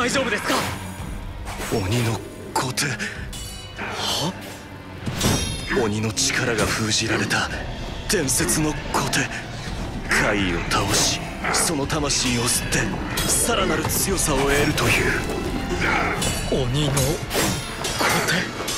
大丈夫ですか？ 鬼の小手。 は？ 鬼の力が封じられた伝説の小手。怪異を倒し、その魂を吸ってさらなる強さを得るという。 鬼の小手。